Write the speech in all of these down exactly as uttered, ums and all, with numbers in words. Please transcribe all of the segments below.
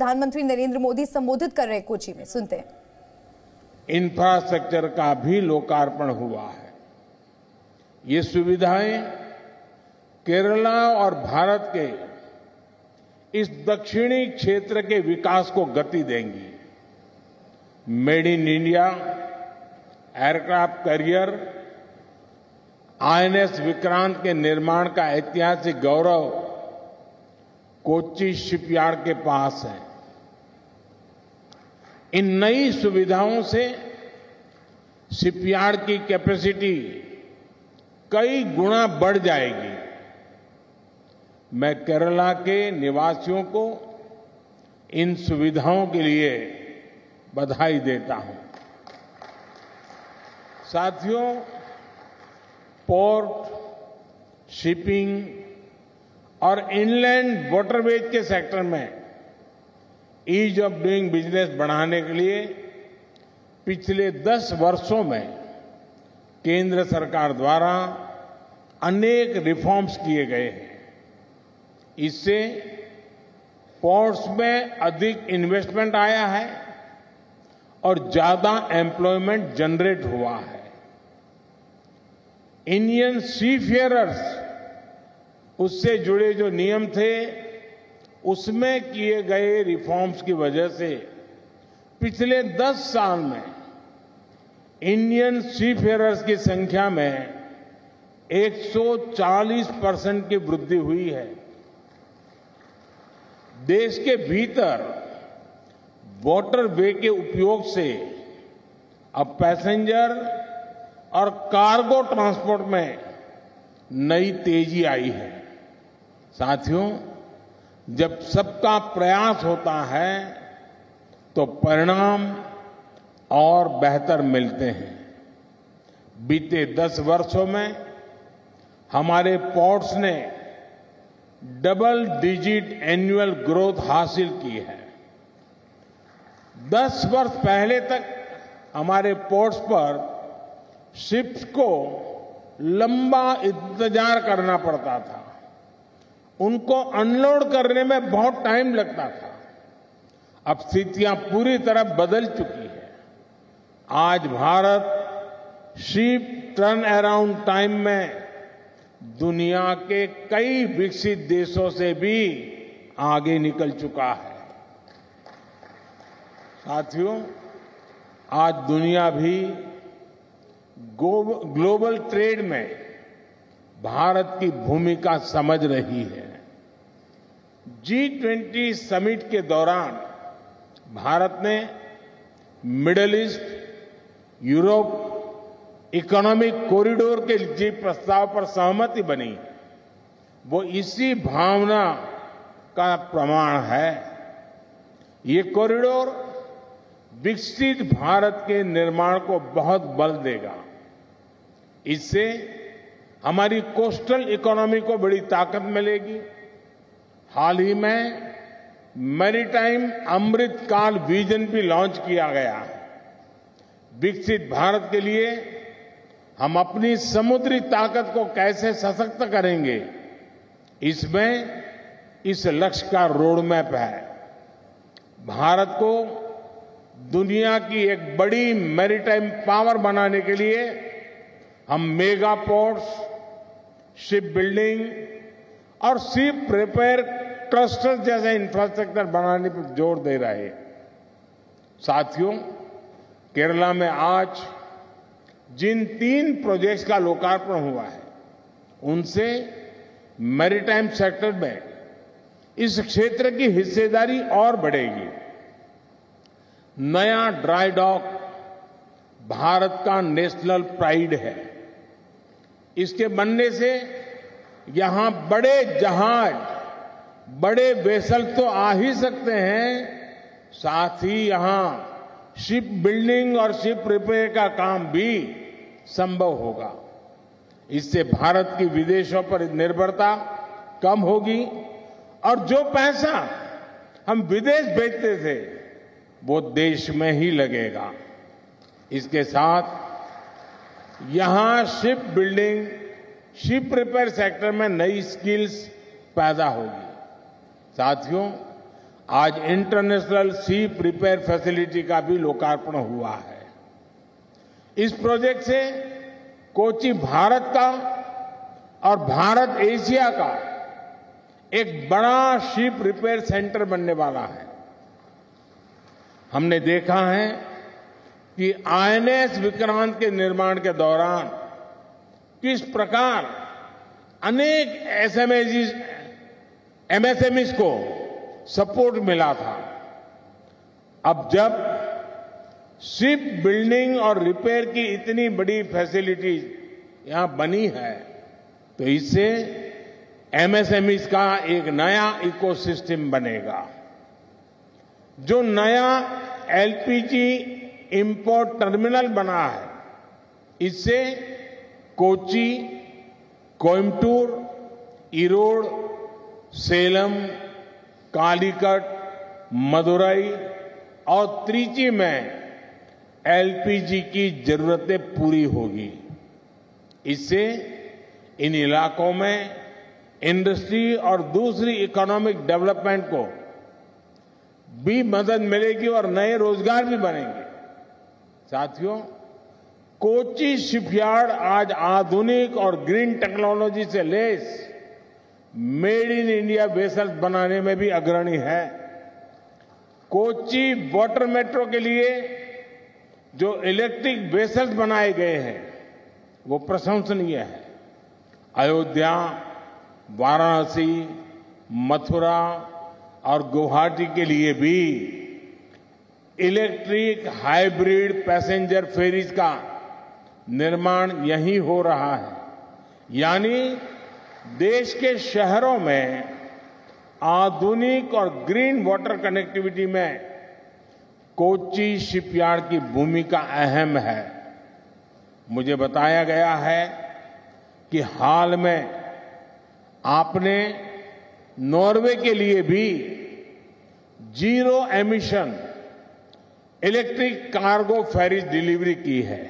प्रधानमंत्री नरेंद्र मोदी संबोधित कर रहे हैं कोची में, सुनते हैं। इंफ्रास्ट्रक्चर का भी लोकार्पण हुआ है। ये सुविधाएं केरला और भारत के इस दक्षिणी क्षेत्र के विकास को गति देंगी। Made in India aircraft carrier INS Vikrant के निर्माण का ऐतिहासिक गौरव कोच्चि शिपयार्ड के पास है। इन नई सुविधाओं से शिपयार्ड की कैपेसिटी कई गुना बढ़ जाएगी। मैं केरला के निवासियों को इन सुविधाओं के लिए बधाई देता हूं। साथियों, पोर्ट, शिपिंग और इनलैंड वाटरवेज के सेक्टर में ईज ऑफ डूइंग बिजनेस बढ़ाने के लिए पिछले दस वर्षों में केंद्र सरकार द्वारा अनेक रिफॉर्म्स किए गए हैं। इससे पोर्ट्स में अधिक इन्वेस्टमेंट आया है और ज्यादा एम्प्लॉयमेंट जनरेट हुआ है। इंडियन सीफेयरर्स उससे जुड़े जो नियम थे उसमें किए गए रिफॉर्म्स की वजह से पिछले दस साल में इंडियन सीफेयरर्स की संख्या में एक सौ चालीस परसेंट की वृद्धि हुई है। देश के भीतर वाटरवे के उपयोग से अब पैसेंजर और कार्गो ट्रांसपोर्ट में नई तेजी आई है। साथियों, जब सबका प्रयास होता है तो परिणाम और बेहतर मिलते हैं। बीते दस वर्षों में हमारे पोर्ट्स ने डबल डिजिट एनुअल ग्रोथ हासिल की है। दस वर्ष पहले तक हमारे पोर्ट्स पर शिप्स को लंबा इंतजार करना पड़ता था। उनको अनलोड करने में बहुत टाइम लगता था। अब स्थितियां पूरी तरह बदल चुकी है। आज Bharat ship turn around time में दुनिया के कई विकसित देशों से भी आगे निकल चुका है। साथियों, आज दुनिया भी ग्लोबल ट्रेड में भारत की भूमिका समझ रही है। जी ट्वेंटी समिट के दौरान भारत ने Middle East, Europe economic corridor के जी प्रस्ताव पर सहमति बनी, वो इसी भावना का प्रमाण है। ये कॉरिडोर विकसित भारत के निर्माण को बहुत बल देगा। इससे हमारी कोस्टल इकोनॉमी को बड़ी ताकत मिलेगी। हाल ही में मैरीटाइम अमृत काल विजन भी लॉन्च किया गया है। विकसित भारत के लिए हम अपनी समुद्री ताकत को कैसे सशक्त करेंगे, इसमें इस लक्ष्य का रोड मैप है। भारत को दुनिया की एक बड़ी मैरीटाइम पावर बनाने के लिए हम मेगा पोर्ट्स, शिप बिल्डिंग और शिप रिपेयर क्लस्टर जैसे इंफ्रास्ट्रक्चर बनाने पर जोर दे रहे हैं। साथियों, केरला में आज जिन तीन प्रोजेक्ट्स का लोकार्पण हुआ है, उनसे मैरीटाइम सेक्टर में इस क्षेत्र की हिस्सेदारी और बढ़ेगी। नया ड्राई डॉक भारत का नेशनल प्राइड है। इसके बनने से यहां बड़े जहाज, बड़े वेसल तो आ ही सकते हैं, साथ ही यहां शिप बिल्डिंग और शिप रिपेयर का काम भी संभव होगा। इससे भारत की विदेशों पर निर्भरता कम होगी और जो पैसा हम विदेश भेजते थे वो देश में ही लगेगा। इसके साथ यहां ship building, ship repair sector में नई स्किल्स पैदा होगी। साथियों, आज इंटरनेशनल शिप रिपेयर फैसिलिटी का भी लोकार्पण हुआ है। इस प्रोजेक्ट से कोच्चि भारत का और भारत एशिया का एक बड़ा शिप रिपेयर सेंटर बनने वाला है। हमने देखा है कि आईएनएस विक्रांत के निर्माण के दौरान किस प्रकार अनेक एसएमएस एमएसएमईज को सपोर्ट मिला था। अब जब शिप बिल्डिंग और रिपेयर की इतनी बड़ी फैसिलिटी यहां बनी है तो इससे एमएसएमईज का एक नया इकोसिस्टम बनेगा। जो नया एलपीजी इंपोर्ट टर्मिनल बना है इससे कोच्चि, कोयम्बटूर, ईरोड, सेलम, कालीकट, मदुरई और त्रिची में एलपीजी की जरूरतें पूरी होगी। इससे इन इलाकों में इंडस्ट्री और दूसरी इकोनॉमिक डेवलपमेंट को भी मदद मिलेगी और नए रोजगार भी बनेंगे। साथियों, कोच्चि शिपयार्ड आज आधुनिक और ग्रीन टेक्नोलॉजी से लैस मेड इन इंडिया वेसल्स बनाने में भी अग्रणी है। कोच्चि वाटर मेट्रो के लिए जो इलेक्ट्रिक वेसल्स बनाए गए हैं वो प्रशंसनीय है। अयोध्या, वाराणसी, मथुरा और गुवाहाटी के लिए भी इलेक्ट्रिक हाइब्रिड पैसेंजर फेरीज का निर्माण यहीं हो रहा है। यानी देश के शहरों में आधुनिक और ग्रीन वाटर कनेक्टिविटी में कोच्चि शिपयार्ड की भूमिका अहम है। मुझे बताया गया है कि हाल में आपने नॉर्वे के लिए भी zero emission electric cargo ferries delivery की है।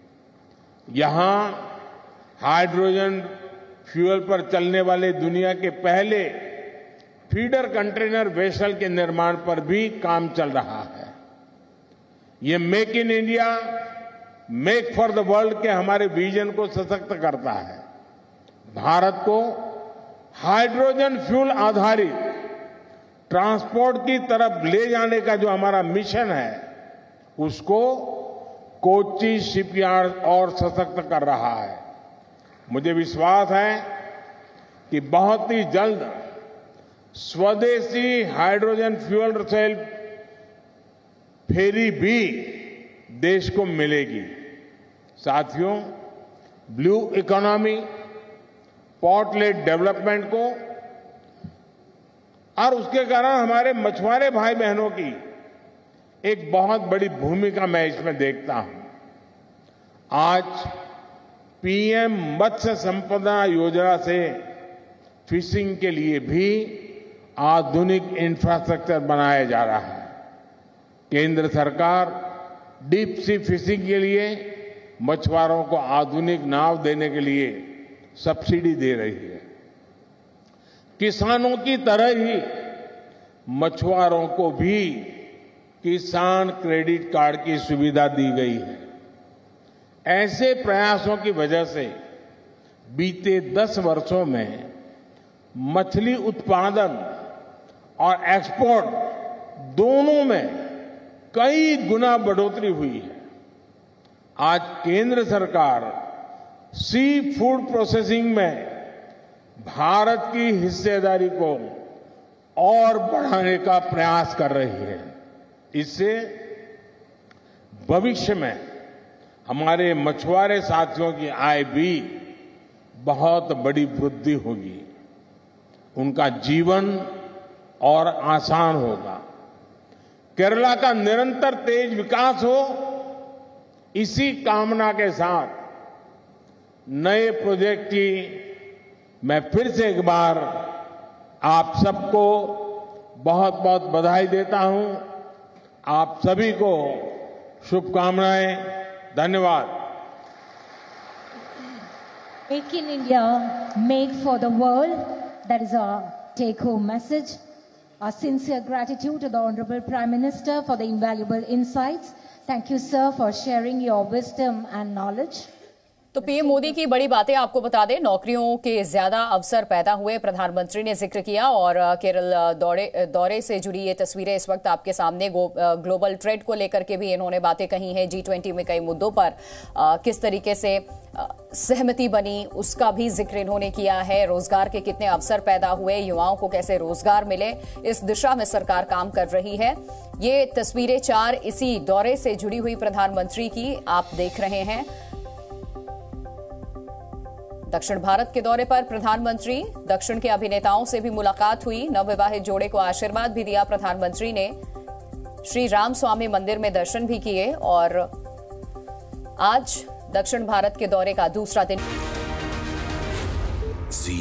यहां हाइड्रोजन फ्यूल पर चलने वाले दुनिया के पहले फीडर कंटेनर वेसल के निर्माण पर भी काम चल रहा है। ये make in India, make for the world के हमारे विजन को सशक्त करता है। भारत को हाइड्रोजन फ्यूल आधारित ट्रांसपोर्ट की तरफ ले जाने का जो हमारा मिशन है उसको कोच्चि शिपयार्ड और सशक्त कर रहा है। मुझे विश्वास है कि बहुत ही जल्द स्वदेशी हाइड्रोजन फ्यूल सेल फेरी भी देश को मिलेगी। साथियों, blue economy, port led development को और उसके कारण हमारे मछुआरे भाई बहनों की एक बहुत बड़ी भूमिका मैं इसमें देखता हूं। आज पीएम मत्स्य संपदा योजना से फिशिंग के लिए भी आधुनिक इंफ्रास्ट्रक्चर बनाया जा रहा है। केंद्र सरकार डीप सी फिशिंग के लिए मछुआरों को आधुनिक नाव देने के लिए सब्सिडी दे रही है। किसानों की तरह ही मछुआरों को भी किसान क्रेडिट कार्ड की सुविधा दी गई है। ऐसे प्रयासों की वजह से बीते दस वर्षों में मछली उत्पादन और एक्सपोर्ट दोनों में कई गुना बढ़ोतरी हुई है। आज केंद्र सरकार सी फूड प्रोसेसिंग में भारत की हिस्सेदारी को और बढ़ाने का प्रयास कर रही है। इससे भविष्य में हमारे मछुआरे साथियों की आय भी बहुत बड़ी वृद्धि होगी, उनका जीवन और आसान होगा। केरला का निरंतर तेज विकास हो, इसी कामना के साथ नए प्रोजेक्ट की मैं फिर से एक बार आप सबको बहुत बहुत बधाई देता हूं। आप सभी को शुभकामनाएं। धन्यवाद। Make in India, make for the world. That is our take-home message. Our sincere gratitude to the Honorable Prime Minister for the invaluable insights. Thank you, sir, for sharing your wisdom and knowledge. तो PM Modi की बड़ी बातें आपको बता दें, नौकरियों के ज्यादा अवसर पैदा हुए, प्रधानमंत्री ने जिक्र किया। और केरल दौरे दौरे से जुड़ी ये तस्वीरें इस वक्त आपके सामने। ग्लोबल ट्रेड को लेकर के भी इन्होंने बातें कही हैं। जी ट्वेंटी में कई मुद्दों पर किस तरीके से सहमति बनी, उसका भी जिक्र इन्होंने किया है। रोजगार के कितने अवसर पैदा हुए, युवाओं को कैसे रोजगार मिले, इस दिशा में सरकार काम कर रही है। ये तस्वीरें चार इसी दौरे से जुड़ी हुई प्रधानमंत्री की आप देख रहे हैं। दक्षिण भारत के दौरे पर प्रधानमंत्री, दक्षिण के अभिनेताओं से भी मुलाकात हुई। नवविवाहित जोड़े को आशीर्वाद भी दिया प्रधानमंत्री ने। श्री राम स्वामी मंदिर में दर्शन भी किए। और आज दक्षिण भारत के दौरे का दूसरा दिन।